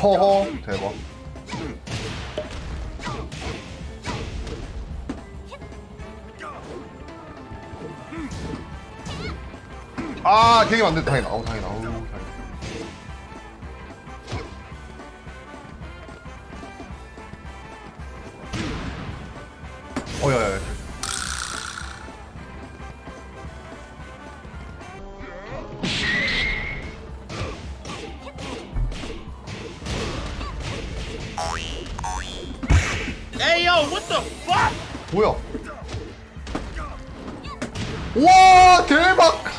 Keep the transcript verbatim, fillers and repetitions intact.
허허 대박. 아 되게 안돼. 다행이다. 아우 다행이다. 아우 다행이다. 어야야야. Hey yo, what the fuck? 뭐야? 와 대박.